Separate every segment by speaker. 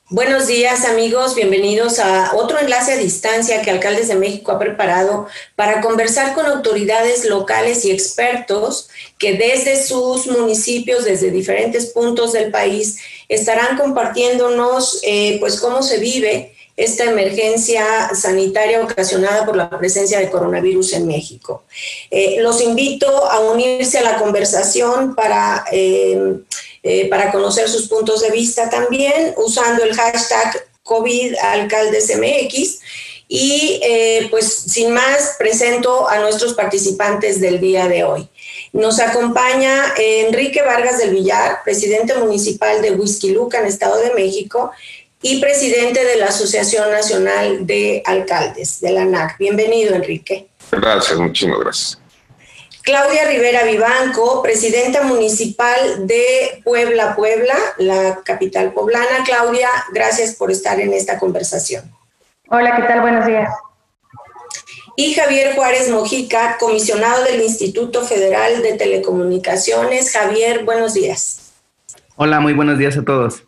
Speaker 1: Buenos días amigos, bienvenidos a otro enlace a distancia que Alcaldes de México ha preparado para conversar con autoridades locales y expertos que desde sus municipios, desde diferentes puntos del país, estarán compartiéndonos pues cómo se vive esta emergencia sanitaria ocasionada por la presencia de coronavirus en México. Los invito a unirse a la conversación para conocer sus puntos de vista también, usando el hashtag COVIDAlcaldesMX. Y pues sin más, presento a nuestros participantes del día de hoy. Nos acompaña Enrique Vargas del Villar, presidente municipal de Huixquilucan, Estado de México, y presidente de la Asociación Nacional de Alcaldes, de la ANAC. Bienvenido, Enrique.
Speaker 2: Gracias, muchísimas gracias.
Speaker 1: Claudia Rivera Vivanco, presidenta municipal de Puebla, la capital poblana. Claudia, gracias por estar en esta conversación.
Speaker 3: Hola, ¿qué tal? Buenos días.
Speaker 1: Y Javier Juárez Mojica, comisionado del Instituto Federal de Telecomunicaciones. Javier, buenos días.
Speaker 4: Hola, muy buenos días a todos.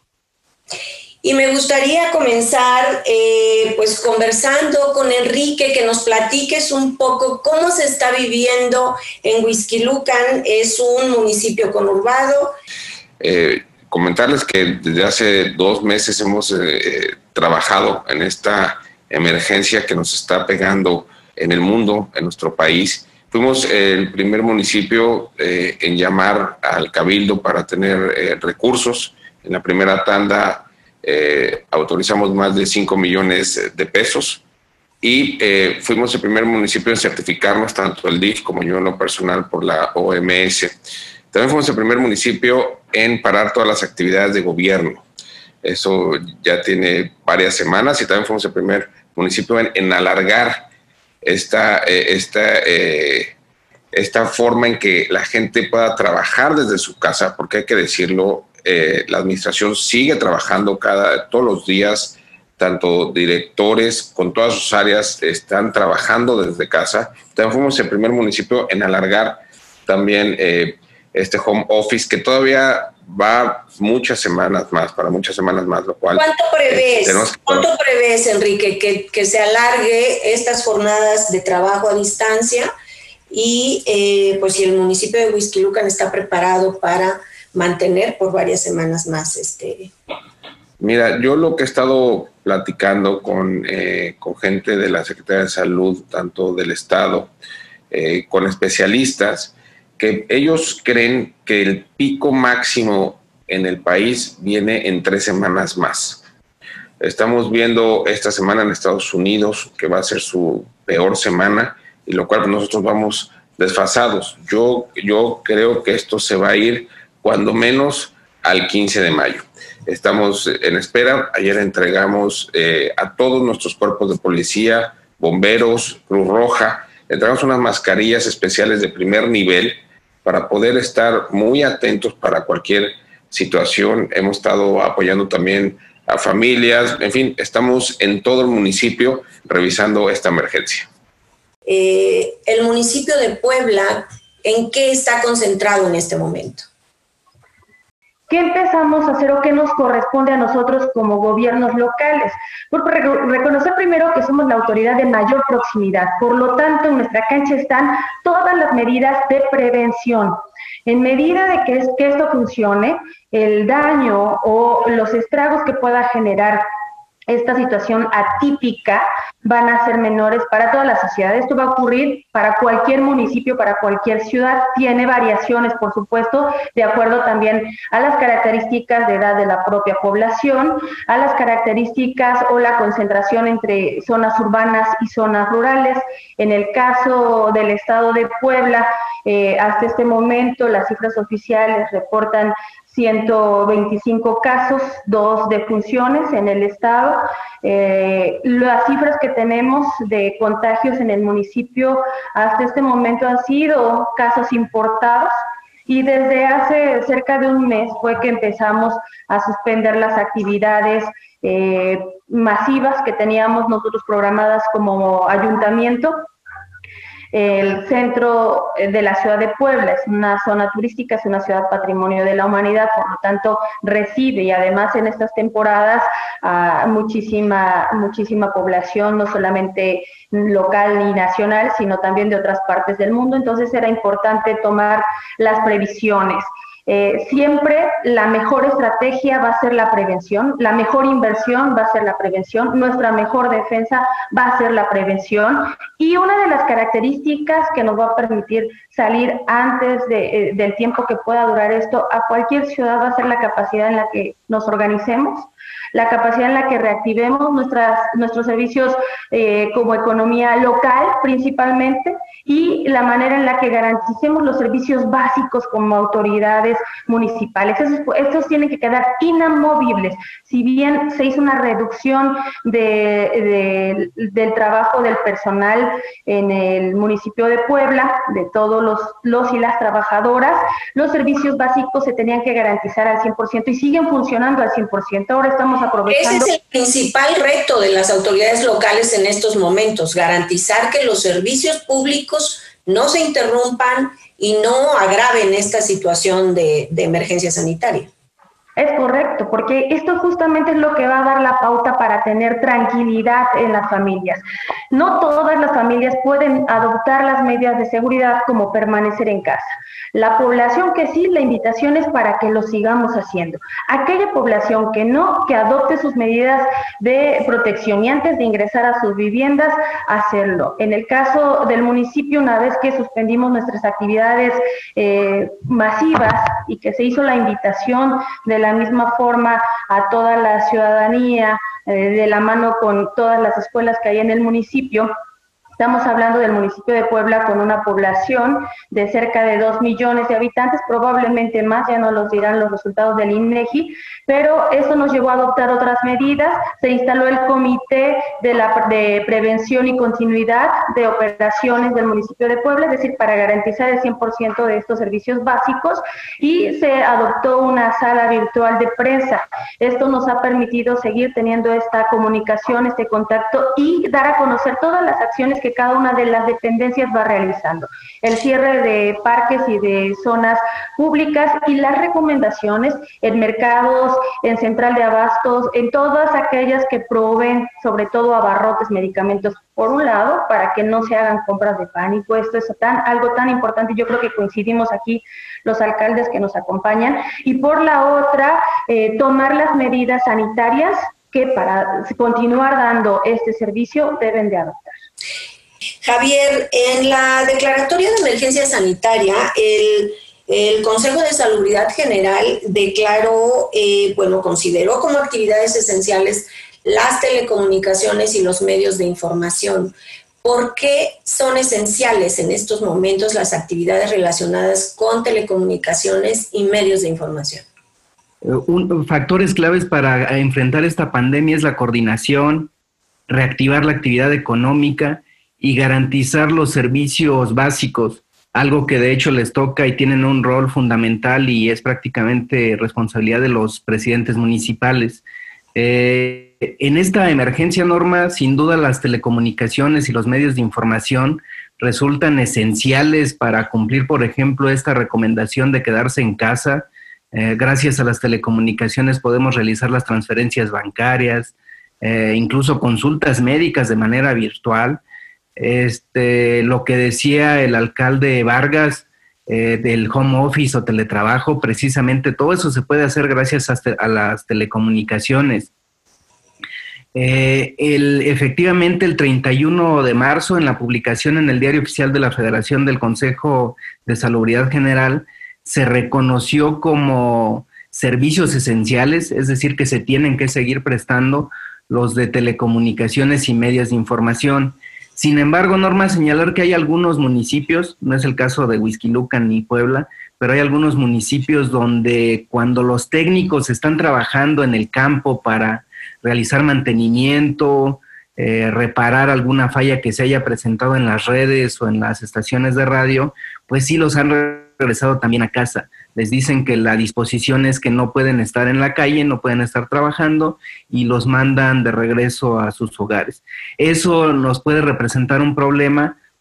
Speaker 1: Y me gustaría comenzar pues conversando con Enrique, que nos platiques un poco cómo se está viviendo en Huixquilucan. Es un municipio conurbado.
Speaker 2: Comentarles que desde hace 2 meses hemos trabajado en esta emergencia que nos está pegando en el mundo, en nuestro país. Fuimos el primer municipio en llamar al Cabildo para tener recursos. En la primera tanda autorizamos más de 5 millones de pesos y fuimos el primer municipio en certificarnos, tanto el DIF como yo en lo personal, por la OMS. También fuimos el primer municipio en parar todas las actividades de gobierno. Eso ya tiene varias semanas, y también fuimos el primer municipio en alargar esta forma en que la gente pueda trabajar desde su casa, porque hay que decirlo, la administración sigue trabajando todos los días, tanto directores con todas sus áreas están trabajando desde casa. También fuimos el primer municipio en alargar también este home office, que todavía va muchas semanas más, lo cual...
Speaker 1: ¿Cuánto prevés, Enrique, que se alargue estas jornadas de trabajo a distancia? Y pues si el municipio de Huixquilucan está preparado para mantener por varias semanas más
Speaker 2: Mira, yo lo que he estado platicando con gente de la Secretaría de Salud, tanto del Estado, con especialistas, que ellos creen que el pico máximo en el país viene en 3 semanas más. Estamos viendo esta semana en Estados Unidos que va a ser su peor semana, y lo cual nosotros vamos desfasados. Yo creo que esto se va a ir cuando menos al 15 de mayo. Estamos en espera. Ayer entregamos a todos nuestros cuerpos de policía, bomberos, Cruz Roja, entregamos unas mascarillas especiales de primer nivel para poder estar muy atentos para cualquier situación. Hemos estado apoyando también a familias. En fin, estamos en todo el municipio revisando esta emergencia.
Speaker 1: El municipio de Puebla, ¿en qué está concentrado en este momento?
Speaker 3: ¿Qué empezamos a hacer o qué nos corresponde a nosotros como gobiernos locales? Por reconocer primero que somos la autoridad de mayor proximidad. Por lo tanto, en nuestra cancha están todas las medidas de prevención. En medida de que esto funcione, el daño o los estragos que pueda generar esta situación atípica van a ser menores para toda la sociedad. Esto va a ocurrir para cualquier municipio, para cualquier ciudad. Tiene variaciones, por supuesto, de acuerdo también a las características de edad de la propia población, a las características o la concentración entre zonas urbanas y zonas rurales. En el caso del estado de Puebla, hasta este momento las cifras oficiales reportan 125 casos, 2 defunciones en el estado. Las cifras que tenemos de contagios en el municipio hasta este momento han sido casos importados, y desde hace cerca de un mes fue que empezamos a suspender las actividades masivas que teníamos nosotros programadas como ayuntamiento. El centro de la ciudad de Puebla es una zona turística, es una ciudad patrimonio de la humanidad, por lo tanto recibe, y además en estas temporadas muchísima población, no solamente local y nacional, sino también de otras partes del mundo. Entonces era importante tomar las previsiones. Siempre la mejor estrategia va a ser la prevención, la mejor inversión va a ser la prevención, nuestra mejor defensa va a ser la prevención, y una de las características que nos va a permitir salir antes del tiempo que pueda durar esto a cualquier ciudad va a ser la capacidad en la que nos organicemos, la capacidad en la que reactivemos nuestros servicios como economía local principalmente, y la manera en la que garanticemos los servicios básicos como autoridades municipales. Estos tienen que quedar inamovibles. Si bien se hizo una reducción del trabajo del personal en el municipio de Puebla, de todos los y las trabajadoras, los servicios básicos se tenían que garantizar al 100% y siguen funcionando al 100%. Ahora estamos aprovechando...
Speaker 1: Ese es el principal reto de las autoridades locales en estos momentos, garantizar que los servicios públicos no se interrumpan y no agraven esta situación de emergencia sanitaria.
Speaker 3: Es correcto, porque esto justamente es lo que va a dar la pauta para tener tranquilidad en las familias. No todas las familias pueden adoptar las medidas de seguridad como permanecer en casa. La población que sí, la invitación es para que lo sigamos haciendo. Aquella población que no, que adopte sus medidas de protección y antes de ingresar a sus viviendas, hacerlo. En el caso del municipio, una vez que suspendimos nuestras actividades masivas y que se hizo la invitación de la misma forma a toda la ciudadanía, de la mano con todas las escuelas que hay en el municipio. Estamos hablando del municipio de Puebla con una población de cerca de 2 millones de habitantes, probablemente más, ya nos los dirán los resultados del INEGI, pero eso nos llevó a adoptar otras medidas. Se instaló el Comité de Prevención y Continuidad de Operaciones del municipio de Puebla, es decir, para garantizar el 100% de estos servicios básicos, y se adoptó una sala virtual de prensa. Esto nos ha permitido seguir teniendo esta comunicación, este contacto y dar a conocer todas las acciones que cada una de las dependencias va realizando. El cierre de parques y de zonas públicas y las recomendaciones en mercados, en central de abastos, en todas aquellas que proveen sobre todo abarrotes, medicamentos, por un lado, para que no se hagan compras de pánico. Esto es algo tan importante, yo creo que coincidimos aquí los alcaldes que nos acompañan, y por la otra, tomar las medidas sanitarias que para continuar dando este servicio deben de adoptar.
Speaker 1: Javier, en la declaratoria de emergencia sanitaria, el Consejo de Salubridad General declaró, consideró como actividades esenciales las telecomunicaciones y los medios de información. ¿Por qué son esenciales en estos momentos las actividades relacionadas con telecomunicaciones y medios de información?
Speaker 4: Factores claves para enfrentar esta pandemia es la coordinación, reactivar la actividad económica y garantizar los servicios básicos, algo que de hecho les toca y tienen un rol fundamental y es prácticamente responsabilidad de los presidentes municipales. En esta emergencia, Norma, sin duda las telecomunicaciones y los medios de información resultan esenciales para cumplir, por ejemplo, esta recomendación de quedarse en casa. Gracias a las telecomunicaciones podemos realizar las transferencias bancarias, incluso consultas médicas de manera virtual. Lo que decía el alcalde Vargas del home office o teletrabajo, precisamente todo eso se puede hacer gracias a las telecomunicaciones. Efectivamente, el 31 de marzo, en la publicación en el Diario Oficial de la Federación del Consejo de Salubridad General, se reconoció como servicios esenciales, es decir, que se tienen que seguir prestando los de telecomunicaciones y medios de información. Sin embargo, Norma, señalar que hay algunos municipios, no es el caso de Huixquilucan ni Puebla, pero hay algunos municipios donde cuando los técnicos están trabajando en el campo para realizar mantenimiento, reparar alguna falla que se haya presentado en las redes o en las estaciones de radio, pues sí los han regresado también a casa. Les dicen que la disposición es que no pueden estar en la calle, no pueden estar trabajando y los mandan de regreso a sus hogares. Eso nos puede representar un problema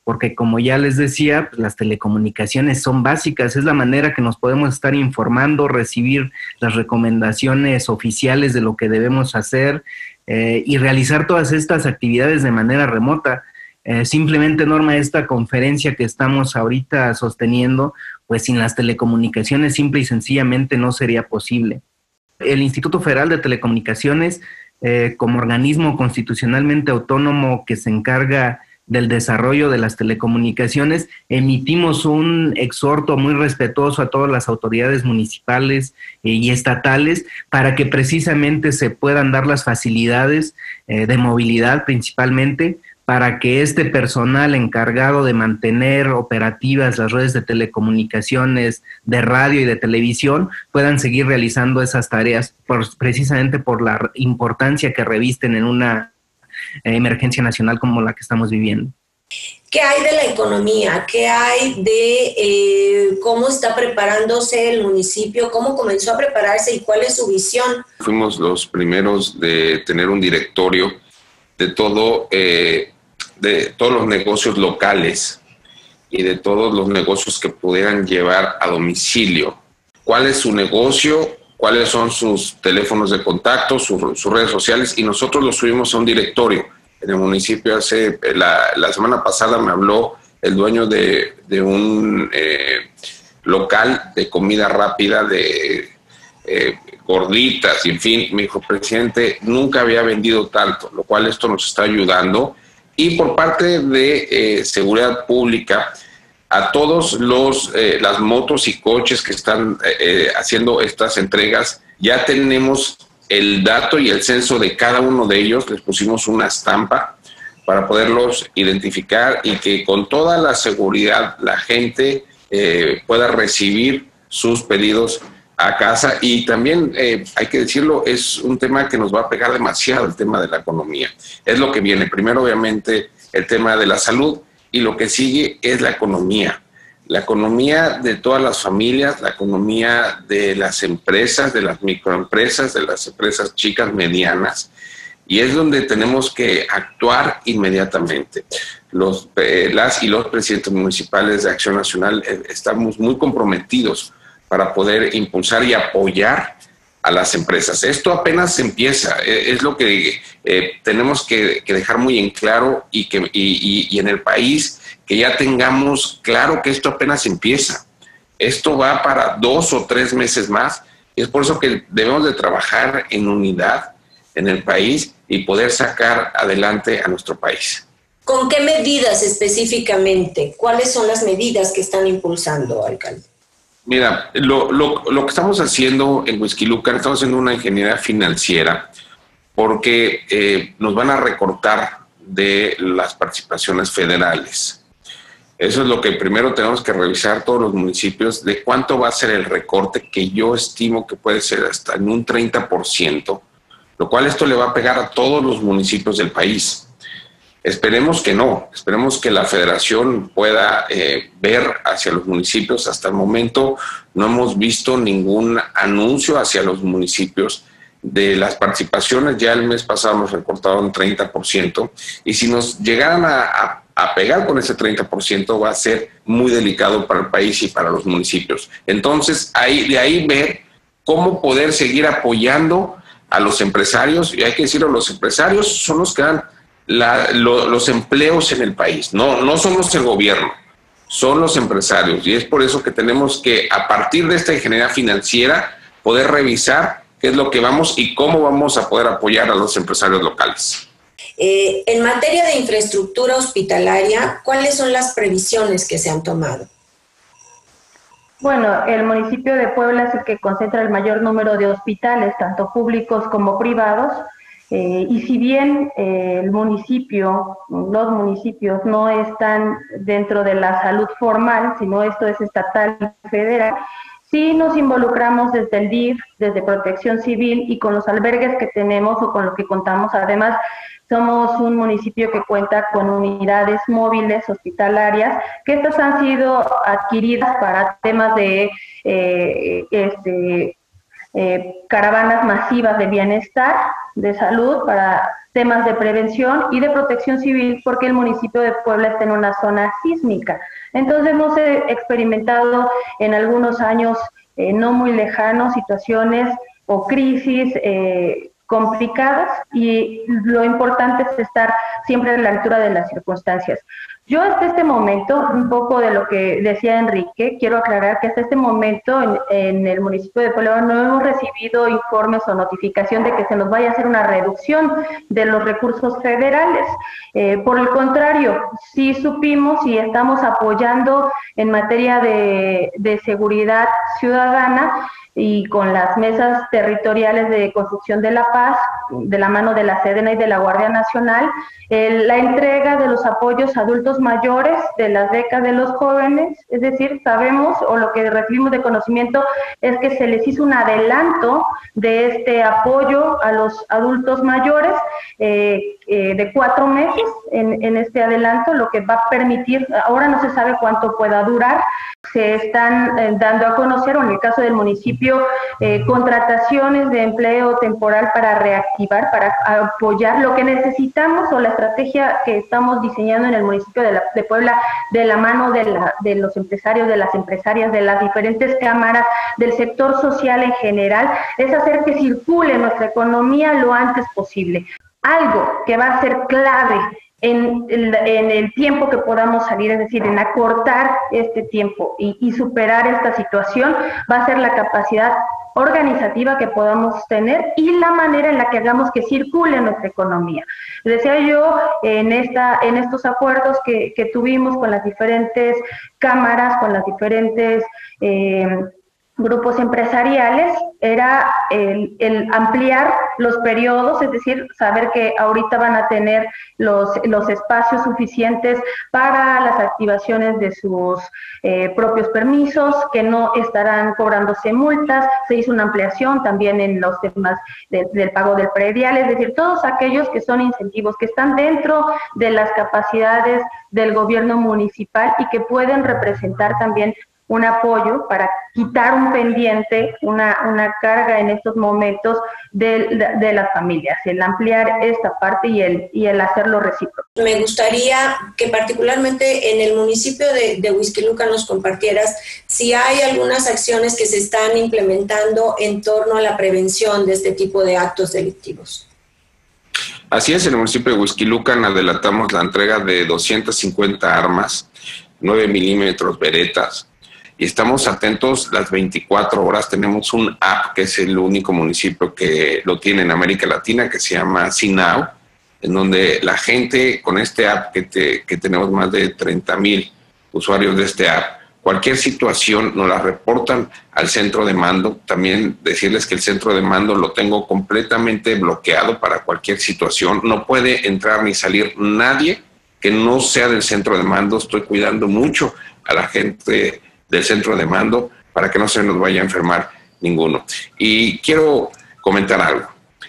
Speaker 4: porque como ya les decía, pues las telecomunicaciones son básicas, es la manera que nos podemos estar informando, recibir las recomendaciones oficiales de lo que debemos hacer y realizar todas estas actividades de manera remota. Simplemente, Norma, esta conferencia que estamos ahorita sosteniendo, pues sin las telecomunicaciones simple y sencillamente no sería posible. El Instituto Federal de Telecomunicaciones, como organismo constitucionalmente autónomo que se encarga del desarrollo de las telecomunicaciones, emitimos un exhorto muy respetuoso a todas las autoridades municipales y estatales para que precisamente se puedan dar las facilidades de movilidad principalmente, para que este personal encargado de mantener operativas las redes de telecomunicaciones, de radio y de televisión puedan seguir realizando esas tareas precisamente por la importancia que revisten en una emergencia nacional como la que estamos viviendo.
Speaker 1: ¿Qué hay de la economía? ¿Qué hay de cómo está preparándose el municipio? ¿Cómo comenzó a prepararse y cuál es su visión?
Speaker 2: Fuimos los primeros de tener un directorio de todos los negocios locales y de todos los negocios que pudieran llevar a domicilio. ¿Cuál es su negocio? ¿Cuáles son sus teléfonos de contacto, sus redes sociales? Y nosotros lo subimos a un directorio. En el municipio la semana pasada me habló el dueño de un local de comida rápida, de gorditas, y en fin, me dijo: presidente, nunca había vendido tanto, lo cual esto nos está ayudando. Y por parte de seguridad pública, a todos las motos y coches que están haciendo estas entregas, ya tenemos el dato y el censo de cada uno de ellos. Les pusimos una estampa para poderlos identificar y que con toda la seguridad la gente pueda recibir sus pedidos a casa. Y también, hay que decirlo, es un tema que nos va a pegar demasiado, el tema de la economía. Es lo que viene. Primero, obviamente, el tema de la salud, y lo que sigue es la economía. La economía de todas las familias, la economía de las empresas, de las microempresas, de las empresas chicas, medianas, y es donde tenemos que actuar inmediatamente. Las y los presidentes municipales de Acción Nacional estamos muy comprometidos para poder impulsar y apoyar a las empresas. Esto apenas empieza, es lo que tenemos que dejar muy en claro, y en el país que ya tengamos claro que esto apenas empieza. Esto va para 2 o 3 meses más, y es por eso que debemos de trabajar en unidad en el país y poder sacar adelante a nuestro país.
Speaker 1: ¿Con qué medidas específicamente? ¿Cuáles son las medidas que están impulsando, alcalde?
Speaker 2: Mira, lo que estamos haciendo en Huixquilucan, estamos haciendo una ingeniería financiera, porque nos van a recortar de las participaciones federales. Eso es lo que primero tenemos que revisar todos los municipios, de cuánto va a ser el recorte, que yo estimo que puede ser hasta en un 30%, lo cual esto le va a pegar a todos los municipios del país. Esperemos que no, esperemos que la federación pueda ver hacia los municipios. Hasta el momento no hemos visto ningún anuncio hacia los municipios de las participaciones. Ya el mes pasado nos recortaron 30%, y si nos llegaran a pegar con ese 30%, va a ser muy delicado para el país y para los municipios. Entonces, de ahí ver cómo poder seguir apoyando a los empresarios, y hay que decirlo, los empresarios son los que dan los empleos en el país. No somos el gobierno, son los empresarios, y es por eso que tenemos que, a partir de esta ingeniería financiera, poder revisar qué es lo que vamos y cómo vamos a poder apoyar a los empresarios locales.
Speaker 1: En materia de infraestructura hospitalaria, ¿cuáles son las previsiones que se han tomado?
Speaker 3: Bueno, el municipio de Puebla es el que concentra el mayor número de hospitales, tanto públicos como privados, y si bien los municipios no están dentro de la salud formal, sino esto es estatal y federal, sí nos involucramos desde el DIF, desde Protección Civil, y con los albergues que tenemos o con lo que contamos. Además, somos un municipio que cuenta con unidades móviles hospitalarias, que estas han sido adquiridas para temas de caravanas masivas de bienestar, de salud, para temas de prevención y de protección civil, porque el municipio de Puebla está en una zona sísmica. Entonces hemos experimentado en algunos años no muy lejanos situaciones o crisis complicadas, y lo importante es estar siempre a la altura de las circunstancias. Yo hasta este momento, un poco de lo que decía Enrique, quiero aclarar que hasta este momento en el municipio de Puebla no hemos recibido informes o notificación de que se nos vaya a hacer una reducción de los recursos federales. Por el contrario, sí supimos y estamos apoyando en materia de seguridad ciudadana, y con las mesas territoriales de construcción de la paz, de la mano de la Sedena y de la Guardia Nacional, la entrega de los apoyos a adultos mayores, de las becas de los jóvenes. Es decir, sabemos, o lo que recibimos de conocimiento, es que se les hizo un adelanto de este apoyo a los adultos mayores de 4 meses en este adelanto, lo que va a permitir, ahora no se sabe cuánto pueda durar. Se están dando a conocer, o en el caso del municipio, contrataciones de empleo temporal para reactivar, para apoyar lo que necesitamos, o la estrategia que estamos diseñando en el municipio de Puebla, de la mano de los empresarios, de las empresarias, de las diferentes cámaras, del sector social en general, es hacer que circule nuestra economía lo antes posible. Algo que va a ser clave en el tiempo que podamos salir, es decir, en acortar este tiempo y superar esta situación, va a ser la capacidad organizativa que podamos tener y la manera en la que hagamos que circule nuestra economía. Decía yo, en estos acuerdos que tuvimos con las diferentes cámaras, con las diferentes grupos empresariales, era el ampliar los periodos, es decir, saber que ahorita van a tener los espacios suficientes para las activaciones de sus propios permisos, que no estarán cobrándose multas. Se hizo una ampliación también en los temas del pago del predial, es decir, todos aquellos que son incentivos, que están dentro de las capacidades del gobierno municipal y que pueden representar también un apoyo para quitar un pendiente, una carga en estos momentos de las familias, el ampliar esta parte y el hacerlo recíproco.
Speaker 1: Me gustaría que particularmente en el municipio de Huixquilucan nos compartieras si hay algunas acciones que se están implementando en torno a la prevención de este tipo de actos delictivos.
Speaker 2: Así es, en el municipio de Huixquilucan adelantamos la entrega de 250 armas, 9 milímetros Beretas, y estamos atentos las 24 horas. Tenemos un app que es el único municipio que lo tiene en América Latina, que se llama SeeNow, en donde la gente con este app, que tenemos más de 30,000 usuarios de este app, cualquier situación nos la reportan al centro de mando. También decirles que el centro de mando lo tengo completamente bloqueado para cualquier situación. No puede entrar ni salir nadie que no sea del centro de mando. Estoy cuidando mucho a la gente del centro de mando para que no se nos vaya a enfermar ninguno. Y quiero comentar algo.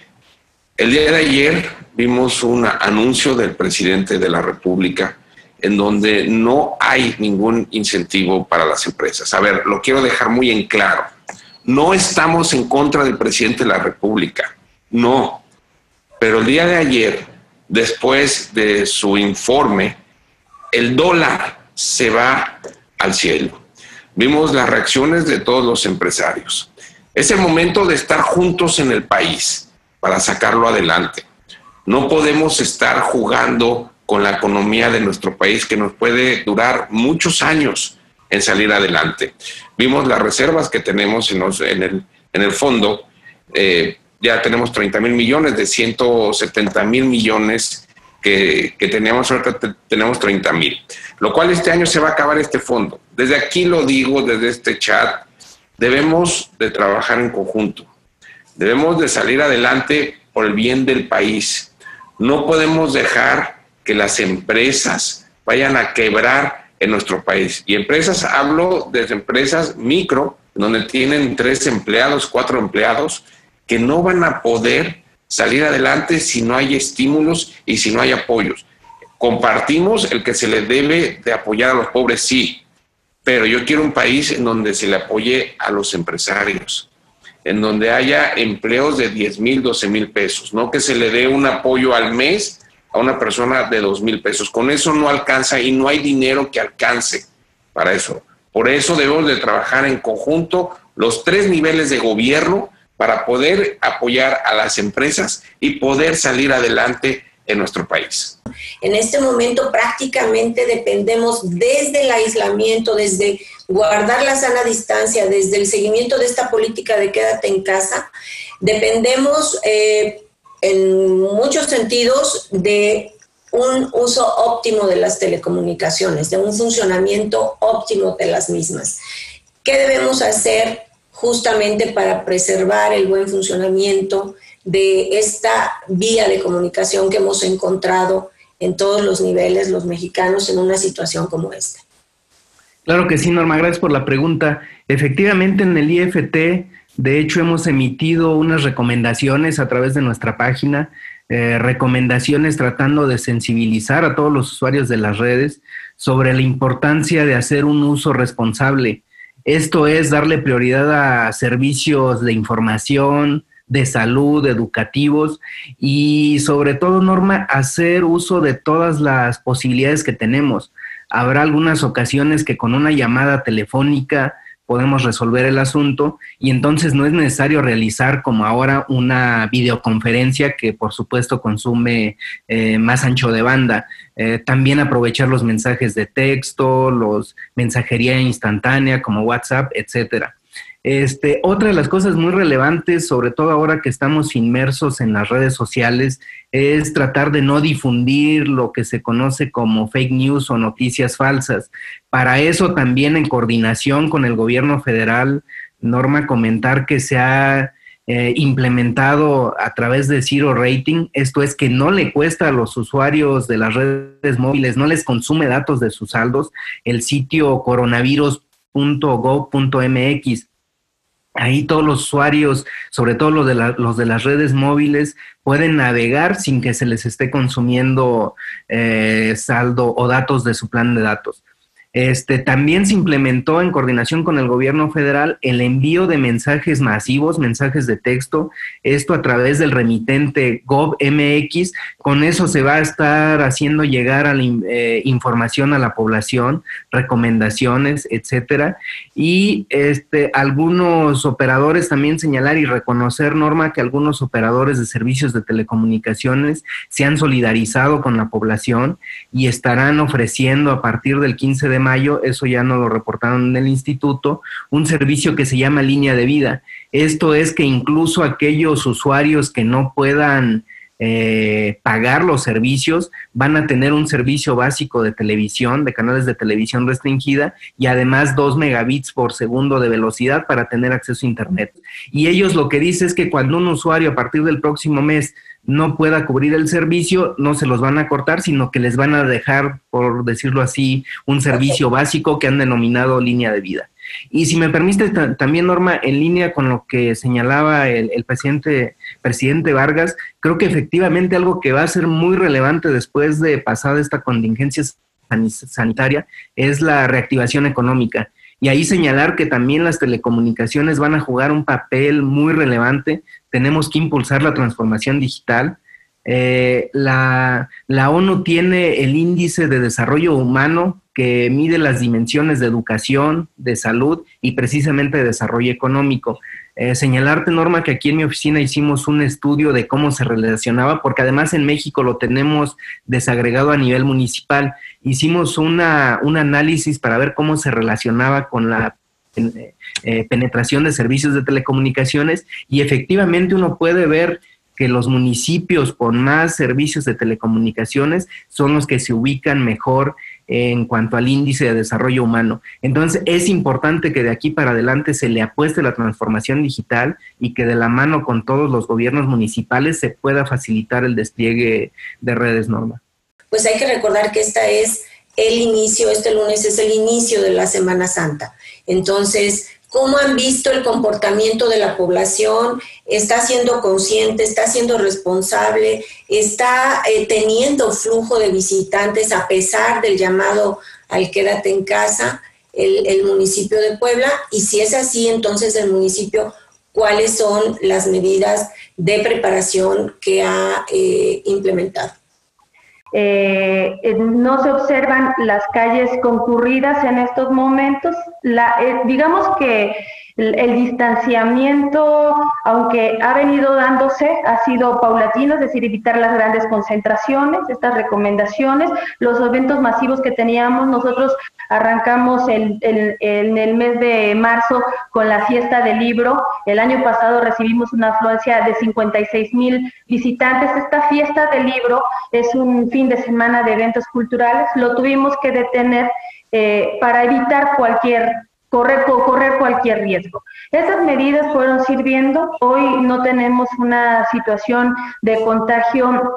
Speaker 2: El día de ayer vimos un anuncio del presidente de la República en donde no hay ningún incentivo para las empresas. A ver, lo quiero dejar muy en claro. No estamos en contra del presidente de la República, no. Pero el día de ayer, después de su informe, el dólar se va al cielo. Vimos las reacciones de todos los empresarios. Es el momento de estar juntos en el país para sacarlo adelante. No podemos estar jugando con la economía de nuestro país, que nos puede durar muchos años en salir adelante. Vimos las reservas que tenemos en el fondo. Ya tenemos 30,000 millones de 170,000 millones que teníamos, ahorita tenemos 30,000, lo cual este año se va a acabar este fondo. Desde aquí lo digo, desde este chat, debemos de trabajar en conjunto, debemos de salir adelante por el bien del país. No podemos dejar que las empresas vayan a quebrar en nuestro país. Y empresas, hablo de empresas micro, donde tienen 3 empleados, 4 empleados, que no van a poder salir adelante si no hay estímulos y si no hay apoyos. Compartimos el que se le debe de apoyar a los pobres, sí, pero yo quiero un país en donde se le apoye a los empresarios, en donde haya empleos de 10,000, 12,000 pesos, no que se le dé un apoyo al mes a una persona de 2,000 pesos. Con eso no alcanza y no hay dinero que alcance para eso. Por eso debemos de trabajar en conjunto los 3 niveles de gobierno para poder apoyar a las empresas y poder salir adelante en nuestro país.
Speaker 1: En este momento prácticamente dependemos desde el aislamiento, desde guardar la sana distancia, desde el seguimiento de esta política de quédate en casa, dependemos en muchos sentidos de un uso óptimo de las telecomunicaciones, de un funcionamiento óptimo de las mismas. ¿Qué debemos hacer justamente para preservar el buen funcionamiento de esta vía de comunicación que hemos encontrado en todos los niveles los mexicanos en una situación como esta?
Speaker 4: Claro que sí, Norma, gracias por la pregunta. Efectivamente, en el IFT, de hecho, hemos emitido unas recomendaciones a través de nuestra página, recomendaciones tratando de sensibilizar a todos los usuarios de las redes sobre la importancia de hacer un uso responsable. Esto es darle prioridad a servicios de información, de salud, educativos y sobre todo, Norma, hacer uso de todas las posibilidades que tenemos. Habrá algunas ocasiones que con una llamada telefónica podemos resolver el asunto y entonces no es necesario realizar como ahora una videoconferencia que por supuesto consume más ancho de banda. También aprovechar los mensajes de texto, los mensajería instantánea como WhatsApp, etcétera. Otra de las cosas muy relevantes, sobre todo ahora que estamos inmersos en las redes sociales, es tratar de no difundir lo que se conoce como fake news o noticias falsas. Para eso también en coordinación con el gobierno federal, Norma, comentar que se ha implementado a través de Zero Rating, esto es que no le cuesta a los usuarios de las redes móviles, no les consume datos de sus saldos, el sitio coronavirus.gov.mx. Ahí todos los usuarios, sobre todo los de las redes móviles, pueden navegar sin que se les esté consumiendo saldo o datos de su plan de datos. También se implementó en coordinación con el gobierno federal el envío de mensajes masivos, mensajes de texto, esto a través del remitente GovMX. Con eso se va a estar haciendo llegar a la información a la población, recomendaciones, etcétera. Y algunos operadores también señalar y reconocer, Norma, que algunos operadores de servicios de telecomunicaciones se han solidarizado con la población y estarán ofreciendo a partir del 15 de mayo, eso ya nos lo reportaron en el instituto, un servicio que se llama Línea de Vida. Esto es que incluso aquellos usuarios que no puedan pagar los servicios van a tener un servicio básico de televisión, de canales de televisión restringida y además 2 megabits por segundo de velocidad para tener acceso a internet. Y ellos lo que dicen es que cuando un usuario a partir del próximo mes no pueda cubrir el servicio, no se los van a cortar, sino que les van a dejar, por decirlo así, un servicio básico que han denominado Línea de Vida. Y si me permite también, Norma, en línea con lo que señalaba el presidente Vargas, creo que efectivamente algo que va a ser muy relevante después de pasada esta contingencia sanitaria es la reactivación económica. Y ahí señalar que también las telecomunicaciones van a jugar un papel muy relevante. Tenemos que impulsar la transformación digital. La ONU tiene el índice de desarrollo humano que mide las dimensiones de educación, de salud y precisamente de desarrollo económico. Señalarte, Norma, que aquí en mi oficina hicimos un estudio de cómo se relacionaba, porque además en México lo tenemos desagregado a nivel municipal. Hicimos un análisis para ver cómo se relacionaba con la penetración de servicios de telecomunicaciones y efectivamente uno puede ver que los municipios con más servicios de telecomunicaciones son los que se ubican mejor en cuanto al índice de desarrollo humano. Entonces, es importante que de aquí para adelante se le apueste la transformación digital y que de la mano con todos los gobiernos municipales se pueda facilitar el despliegue de redes, Norma.
Speaker 1: Pues hay que recordar que este lunes es el inicio de la Semana Santa. Entonces, ¿cómo han visto el comportamiento de la población? ¿Está siendo consciente? ¿Está siendo responsable? ¿Está teniendo flujo de visitantes a pesar del llamado al quédate en casa el municipio de Puebla? Y si es así, entonces el municipio, cuáles son las medidas de preparación que ha implementado.
Speaker 3: No se observan las calles concurridas en estos momentos. Digamos que el distanciamiento, aunque ha venido dándose, ha sido paulatino, es decir, evitar las grandes concentraciones, estas recomendaciones, los eventos masivos que teníamos. Nosotros arrancamos en el mes de marzo con la fiesta del libro. El año pasado recibimos una afluencia de 56,000 visitantes. Esta fiesta del libro es un fin de semana de eventos culturales. Lo tuvimos que detener para evitar correr cualquier riesgo. Esas medidas fueron sirviendo. Hoy no tenemos una situación de contagio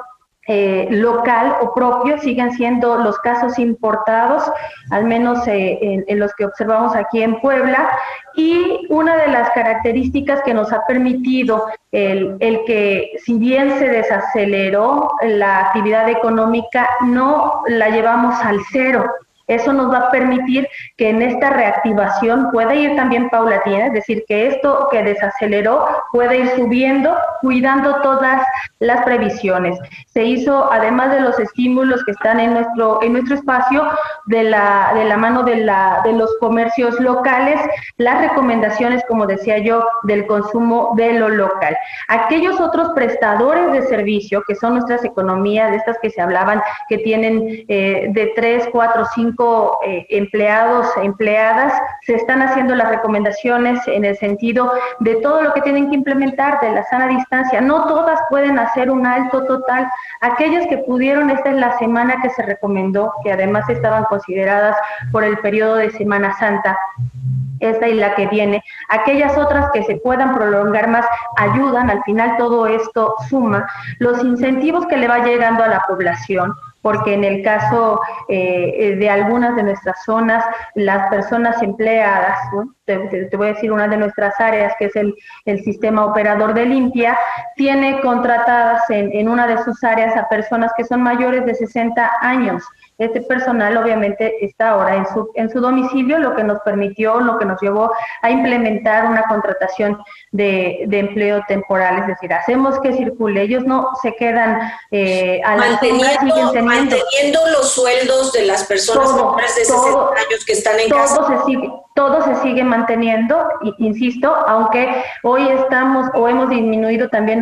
Speaker 3: local o propio, siguen siendo los casos importados, al menos en los que observamos aquí en Puebla, y una de las características que nos ha permitido el que, si bien se desaceleró la actividad económica, no la llevamos al cero. Eso nos va a permitir que en esta reactivación pueda ir también paulatina, es decir, que esto que desaceleró puede ir subiendo, cuidando todas las previsiones. Se hizo, además de los estímulos que están en nuestro espacio, de la mano de los comercios locales, las recomendaciones, como decía yo, del consumo de lo local. Aquellos otros prestadores de servicio, que son nuestras economías, de estas que se hablaban, que tienen de 3, 4, 5 empleados, empleadas, se están haciendo las recomendaciones en el sentido de todo lo que tienen que implementar, de la sana distancia. No todas pueden hacer un alto total. Aquellas que pudieron, esta es la semana que se recomendó, que además estaban consideradas por el periodo de Semana Santa, esta y la que viene. Aquellas otras que se puedan prolongar más ayudan. Al final todo esto suma. Los incentivos que le va llegando a la población, porque en el caso de algunas de nuestras zonas, las personas empleadas, ¿no? Te voy a decir, una de nuestras áreas, que es el sistema operador de limpia, tiene contratadas en una de sus áreas a personas que son mayores de 60 años. Este personal obviamente está ahora en su domicilio, lo que nos permitió, lo que nos llevó a implementar una contratación de empleo temporal, es decir, hacemos que circule. Ellos no se quedan a la sombra, siguen
Speaker 1: manteniendo los sueldos de las personas mayores de 60 años que están en casa.
Speaker 3: Todo se sigue manteniendo, insisto, aunque hoy estamos o hemos disminuido también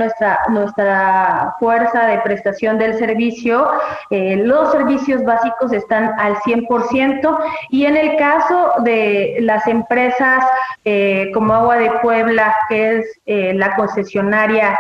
Speaker 3: nuestra fuerza de prestación del servicio. Los servicios básicos están al 100%, y en el caso de las empresas como Agua de Puebla, que es la concesionaria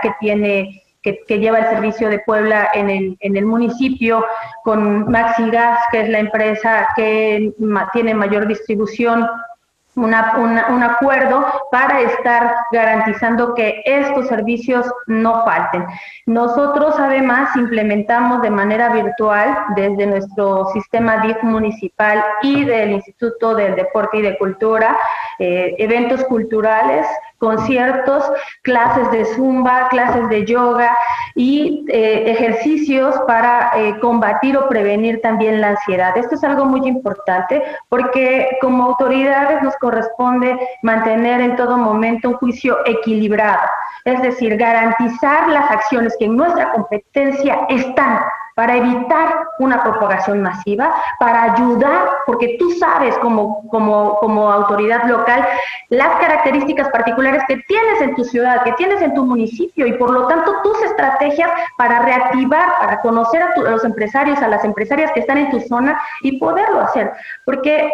Speaker 3: que lleva el servicio de Puebla en el municipio, con Maxigas, que es la empresa que tiene mayor distribución, un acuerdo para estar garantizando que estos servicios no falten. Nosotros además implementamos de manera virtual desde nuestro sistema DIF municipal y del Instituto del Deporte y de Cultura, eventos culturales, conciertos, clases de zumba, clases de yoga y ejercicios para combatir o prevenir también la ansiedad. Esto es algo muy importante porque como autoridades nos corresponde mantener en todo momento un juicio equilibrado, es decir, garantizar las acciones que en nuestra competencia están para evitar una propagación masiva, para ayudar, porque tú sabes como autoridad local las características particulares que tienes en tu ciudad, que tienes en tu municipio, y por lo tanto tus estrategias para reactivar, para conocer a los empresarios, a las empresarias que están en tu zona y poderlo hacer. Porque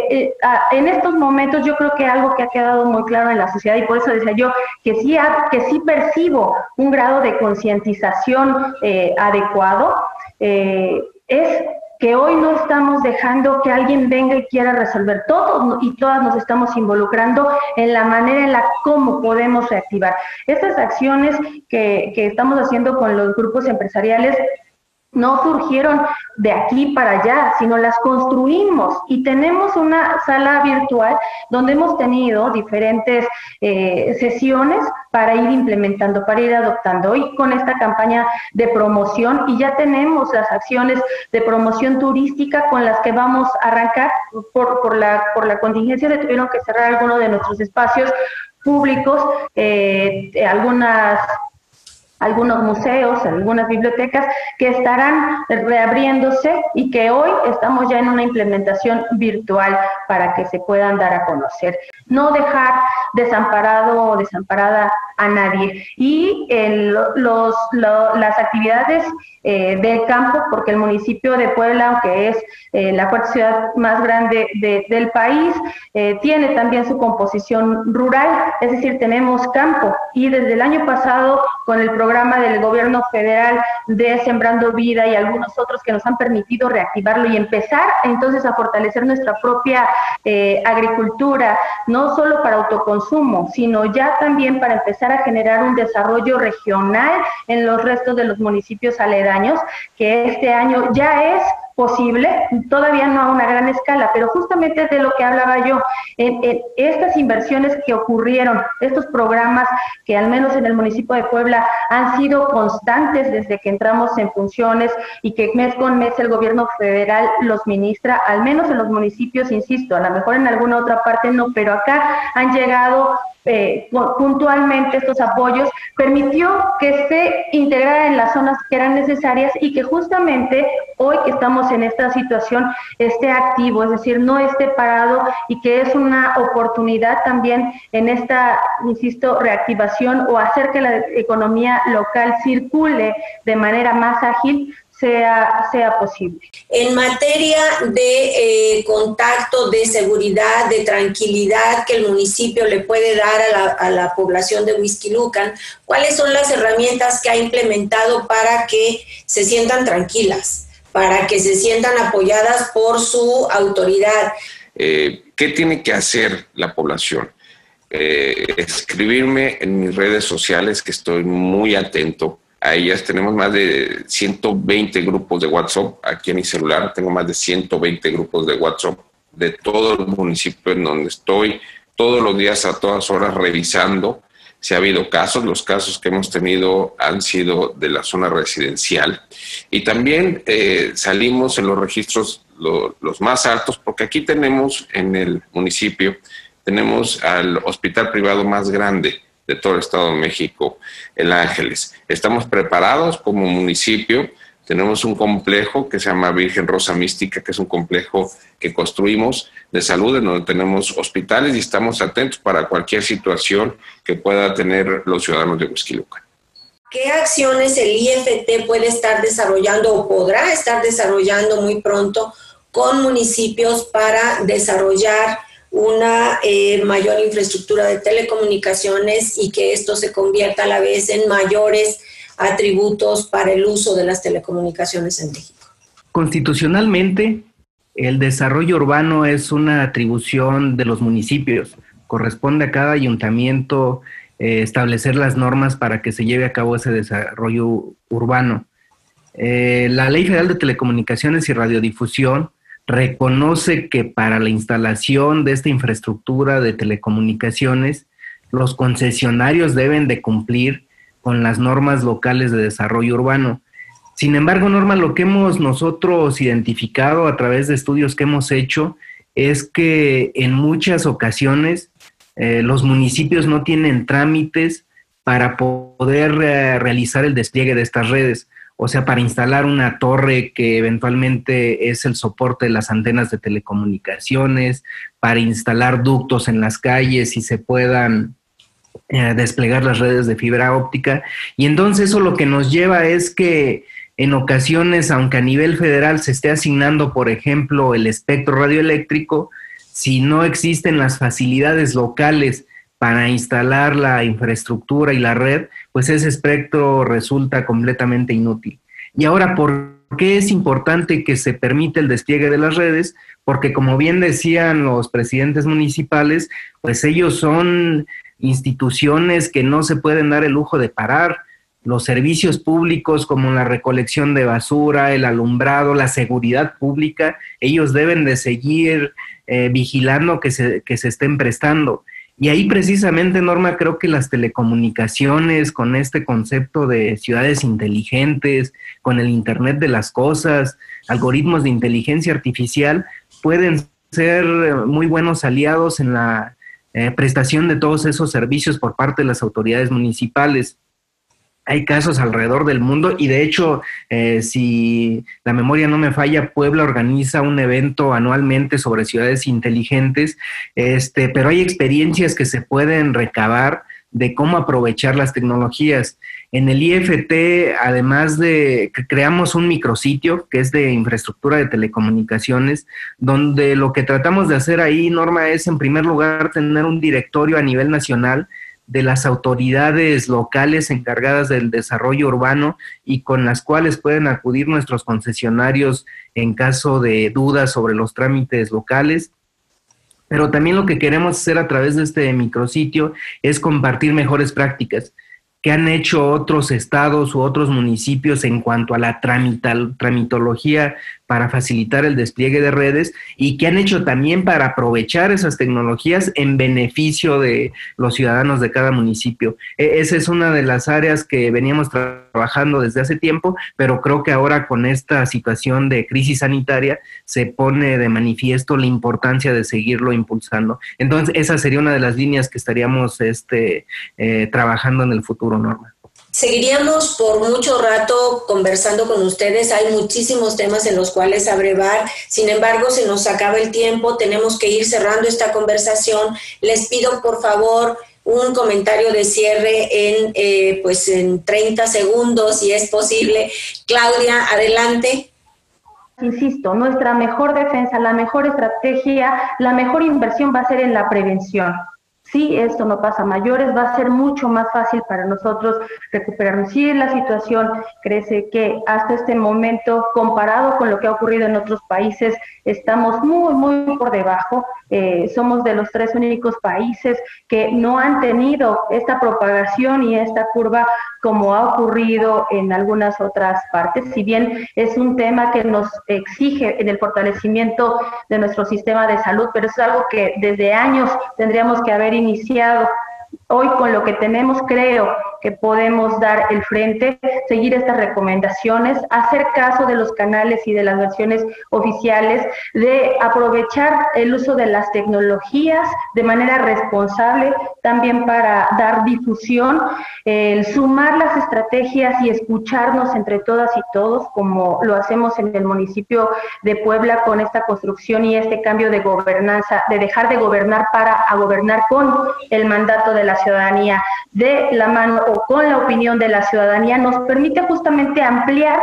Speaker 3: en estos momentos yo creo que algo que ha quedado muy claro en la sociedad, y por eso decía yo que sí percibo un grado de concientización adecuado, es que hoy no estamos dejando que alguien venga y quiera resolver. Todos y todas nos estamos involucrando en la manera en la cómo podemos reactivar. Estas acciones que estamos haciendo con los grupos empresariales no surgieron de aquí para allá, sino las construimos, y tenemos una sala virtual donde hemos tenido diferentes sesiones para ir implementando, para ir adoptando. Hoy con esta campaña de promoción, y ya tenemos las acciones de promoción turística con las que vamos a arrancar. Por la contingencia tuvieron que cerrar algunos de nuestros espacios públicos, algunos museos, algunas bibliotecas que estarán reabriéndose y que hoy estamos ya en una implementación virtual para que se puedan dar a conocer. No dejar desamparado o desamparada a nadie. Y las actividades del campo, porque el municipio de Puebla, aunque es la cuarta ciudad más grande del país, tiene también su composición rural, es decir, tenemos campo. Y desde el año pasado, con el programa del gobierno federal de Sembrando Vida y algunos otros que nos han permitido reactivarlo y empezar entonces a fortalecer nuestra propia agricultura, no solo para autoconsumo, sino ya también para empezar a generar un desarrollo regional en los restos de los municipios aledaños, que este año ya es posible, todavía no a una gran escala, pero justamente de lo que hablaba yo, en estas inversiones que ocurrieron, estos programas que al menos en el municipio de Puebla han sido constantes desde que entramos en funciones y que mes con mes el gobierno federal los ministra, al menos en los municipios, insisto, a lo mejor en alguna otra parte no, pero acá han llegado puntualmente estos apoyos, permitió que se integrara en las zonas que eran necesarias y que justamente hoy que estamos en esta situación esté activo, es decir, no esté parado, y que es una oportunidad también en esta, insisto, reactivación o hacer que la economía local circule de manera más ágil, sea posible.
Speaker 1: En materia de contacto, de seguridad, de tranquilidad que el municipio le puede dar a la población de Huixquilucan, ¿cuáles son las herramientas que ha implementado para que se sientan tranquilas, para que se sientan apoyadas por su autoridad?
Speaker 2: ¿Qué tiene que hacer la población? Escribirme en mis redes sociales, que estoy muy atento a ellas. Tenemos más de 120 grupos de WhatsApp. Aquí en mi celular tengo más de 120 grupos de WhatsApp de todos los municipios en donde estoy, todos los días, a todas horas, revisando si ha habido casos. Los casos que hemos tenido han sido de la zona residencial. Y también salimos en los registros los más altos, porque aquí tenemos en el municipio, tenemos al hospital privado más grande de todo el Estado de México, el Ángeles. Estamos preparados como municipio, tenemos un complejo que se llama Virgen Rosa Mística, que es un complejo que construimos de salud, en donde tenemos hospitales, y estamos atentos para cualquier situación que pueda tener los ciudadanos de Huixquilucan.
Speaker 1: ¿Qué acciones el IFT puede estar desarrollando o podrá estar desarrollando muy pronto con municipios para desarrollar una mayor infraestructura de telecomunicaciones y que esto se convierta a la vez en mayores atributos para el uso de las telecomunicaciones en México?
Speaker 4: Constitucionalmente, el desarrollo urbano es una atribución de los municipios. Corresponde a cada ayuntamiento establecer las normas para que se lleve a cabo ese desarrollo urbano. La Ley Federal de Telecomunicaciones y Radiodifusión reconoce que para la instalación de esta infraestructura de telecomunicaciones, los concesionarios deben de cumplir con las normas locales de desarrollo urbano. Sin embargo, Norma, lo que hemos nosotros identificado a través de estudios que hemos hecho es que en muchas ocasiones los municipios no tienen trámites para poder realizar el despliegue de estas redes. O sea, para instalar una torre que eventualmente es el soporte de las antenas de telecomunicaciones, para instalar ductos en las calles y se puedan desplegar las redes de fibra óptica. Y entonces eso lo que nos lleva es que en ocasiones, aunque a nivel federal se esté asignando, por ejemplo, el espectro radioeléctrico, si no existen las facilidades locales para instalar la infraestructura y la red, pues ese espectro resulta completamente inútil. Y ahora, ¿por qué es importante que se permita el despliegue de las redes? Porque, como bien decían los presidentes municipales, pues ellos son instituciones que no se pueden dar el lujo de parar. Los servicios públicos como la recolección de basura, el alumbrado, la seguridad pública, ellos deben de seguir vigilando que se estén prestando. Y ahí precisamente, Norma, creo que las telecomunicaciones, con este concepto de ciudades inteligentes, con el Internet de las cosas, algoritmos de inteligencia artificial, pueden ser muy buenos aliados en la prestación de todos esos servicios por parte de las autoridades municipales. Hay casos alrededor del mundo y de hecho, si la memoria no me falla, Puebla organiza un evento anualmente sobre ciudades inteligentes, pero hay experiencias que se pueden recabar de cómo aprovechar las tecnologías. En el IFT, además de que creamos un micrositio que es de infraestructura de telecomunicaciones, donde lo que tratamos de hacer ahí, Norma, es en primer lugar tener un directorio a nivel nacional de las autoridades locales encargadas del desarrollo urbano y con las cuales pueden acudir nuestros concesionarios en caso de dudas sobre los trámites locales. Pero también lo que queremos hacer a través de este micrositio es compartir mejores prácticas que han hecho otros estados u otros municipios en cuanto a la tramitología para facilitar el despliegue de redes y que han hecho también para aprovechar esas tecnologías en beneficio de los ciudadanos de cada municipio. Esa es una de las áreas que veníamos trabajando desde hace tiempo, pero creo que ahora con esta situación de crisis sanitaria se pone de manifiesto la importancia de seguirlo impulsando. Entonces, esa sería una de las líneas que estaríamos trabajando en el futuro, Norma.
Speaker 1: Seguiríamos por mucho rato conversando con ustedes, hay muchísimos temas en los cuales abrevar, sin embargo se nos acaba el tiempo, tenemos que ir cerrando esta conversación. Les pido por favor un comentario de cierre en 30 segundos, si es posible. Claudia, adelante.
Speaker 3: Insisto, nuestra mejor defensa, la mejor estrategia, la mejor inversión va a ser en la prevención. Si esto no pasa a mayores, va a ser mucho más fácil para nosotros recuperarnos. Si la situación crece que hasta este momento, comparado con lo que ha ocurrido en otros países, estamos muy, muy por debajo. Somos de los 3 únicos países que no han tenido esta propagación y esta curva como ha ocurrido en algunas otras partes. Si bien es un tema que nos exige en el fortalecimiento de nuestro sistema de salud, pero es algo que desde años tendríamos que haber iniciado. Hoy con lo que tenemos creo que podemos dar el frente, seguir estas recomendaciones, hacer caso de los canales y de las versiones oficiales, de aprovechar el uso de las tecnologías de manera responsable, también para dar difusión, el sumar las estrategias y escucharnos entre todas y todos, como lo hacemos en el municipio de Puebla con esta construcción y este cambio de gobernanza, de dejar de gobernar para gobernar con el mandato de la ciudadanía, de la mano o con la opinión de la ciudadanía, nos permite justamente ampliar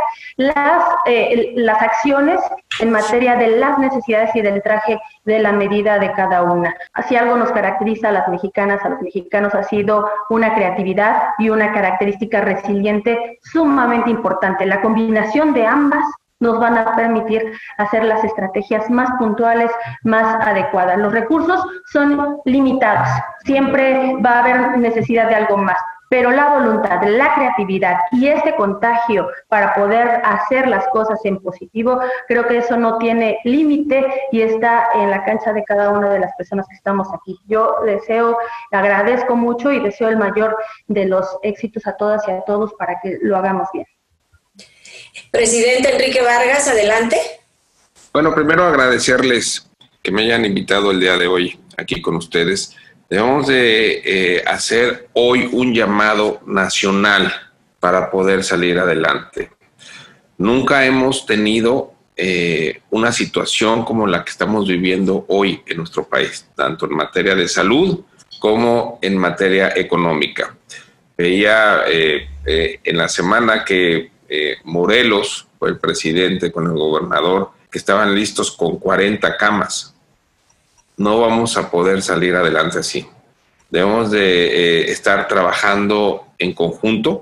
Speaker 3: las acciones en materia de las necesidades y del traje de la medida de cada una. Si algo nos caracteriza a las mexicanas, a los mexicanos, ha sido una creatividad y una característica resiliente sumamente importante. La combinación de ambas nos van a permitir hacer las estrategias más puntuales, más adecuadas. Los recursos son limitados, siempre va a haber necesidad de algo más, pero la voluntad, la creatividad y este contagio para poder hacer las cosas en positivo, creo que eso no tiene límite y está en la cancha de cada una de las personas que estamos aquí. Yo agradezco mucho y deseo el mayor de los éxitos a todas y a todos para que lo hagamos bien.
Speaker 1: Presidente Enrique Vargas, adelante.
Speaker 2: Bueno, primero agradecerles que me hayan invitado el día de hoy aquí con ustedes. Debemos de hacer hoy un llamado nacional para poder salir adelante. Nunca hemos tenido una situación como la que estamos viviendo hoy en nuestro país, tanto en materia de salud como en materia económica. Veía en la semana que Morelos fue el presidente con el gobernador que estaban listos con 40 camas. No vamos a poder salir adelante así. Debemos de estar trabajando en conjunto.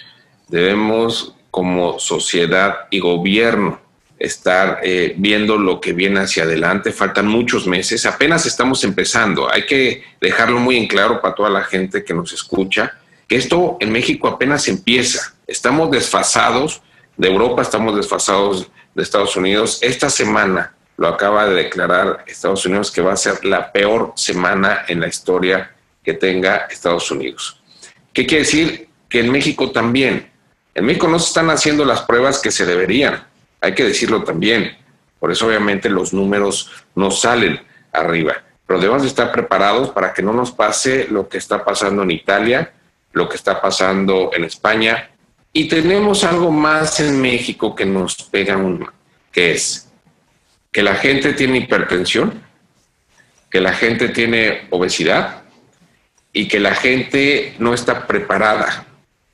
Speaker 2: Debemos, como sociedad y gobierno, estar viendo lo que viene hacia adelante. Faltan muchos meses, apenas estamos empezando. Hay que dejarlo muy en claro para toda la gente que nos escucha, que esto en México apenas empieza. Estamos desfasados de Europa, estamos desfasados de Estados Unidos. Esta semana lo acaba de declarar Estados Unidos que va a ser la peor semana en la historia que tenga Estados Unidos. ¿Qué quiere decir? Que en México también. En México no se están haciendo las pruebas que se deberían. Hay que decirlo también. Por eso obviamente los números no salen arriba. pero debemos de estar preparados para que no nos pase lo que está pasando en Italia, lo que está pasando en España. Y tenemos algo más en México que nos pega que es que la gente tiene hipertensión, que la gente tiene obesidad y que la gente no está preparada,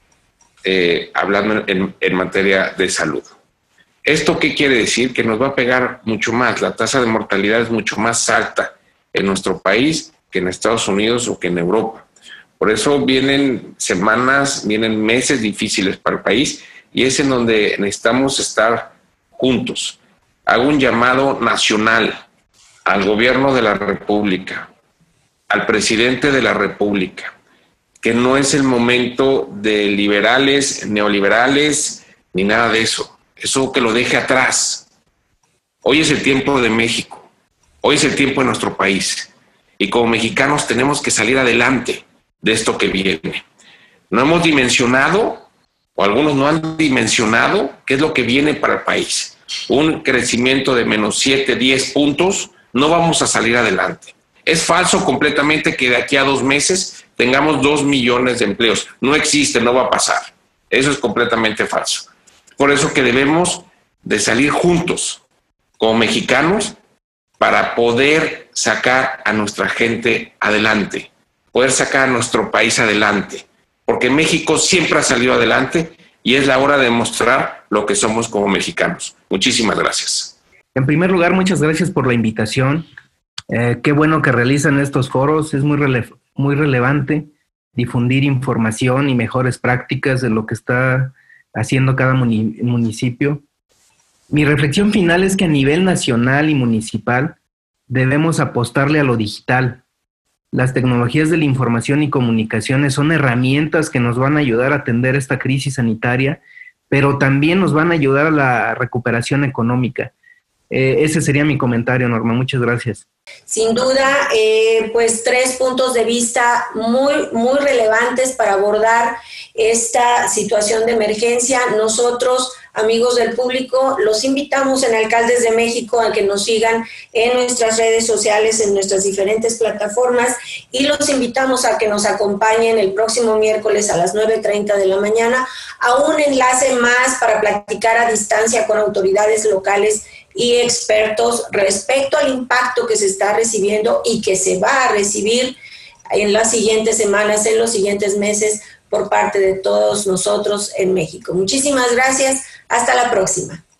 Speaker 2: hablando en materia de salud. ¿Esto qué quiere decir? Que nos va a pegar mucho más. La tasa de mortalidad es mucho más alta en nuestro país que en Estados Unidos o que en Europa. Por eso vienen semanas, vienen meses difíciles para el país y es en donde necesitamos estar juntos. Hago un llamado nacional al gobierno de la República, al presidente de la República, que no es el momento de liberales, neoliberales, ni nada de eso. Eso que lo deje atrás. Hoy es el tiempo de México. Hoy es el tiempo de nuestro país. Y como mexicanos tenemos que salir adelante de esto que viene. No hemos dimensionado, o algunos no han dimensionado, qué es lo que viene para el país. Un crecimiento de menos 7, 10 puntos, no vamos a salir adelante. Es falso completamente que de aquí a 2 meses tengamos 2 millones de empleos. No existe, no va a pasar. Eso es completamente falso. Por eso que debemos de salir juntos como mexicanos para poder sacar a nuestra gente adelante, poder sacar a nuestro país adelante, porque México siempre ha salido adelante y es la hora de mostrar lo que somos como mexicanos. Muchísimas gracias.
Speaker 4: En primer lugar, muchas gracias por la invitación. Qué bueno que realizan estos foros, es muy relevante difundir información y mejores prácticas de lo que está haciendo cada municipio. Mi reflexión final es que a nivel nacional y municipal debemos apostarle a lo digital. Las tecnologías de la información y comunicaciones son herramientas que nos van a ayudar a atender esta crisis sanitaria, pero también nos van a ayudar a la recuperación económica. Ese sería mi comentario, Norma. Muchas gracias.
Speaker 1: Sin duda, pues 3 puntos de vista muy relevantes para abordar esta situación de emergencia. Nosotros, amigos del público, los invitamos en Alcaldes de México a que nos sigan en nuestras redes sociales, en nuestras diferentes plataformas, y los invitamos a que nos acompañen el próximo miércoles a las 9:30 de la mañana a un enlace más para platicar a distancia con autoridades locales y expertos respecto al impacto que se está recibiendo y que se va a recibir en las siguientes semanas, en los siguientes meses, por parte de todos nosotros en México. Muchísimas gracias. Hasta la próxima.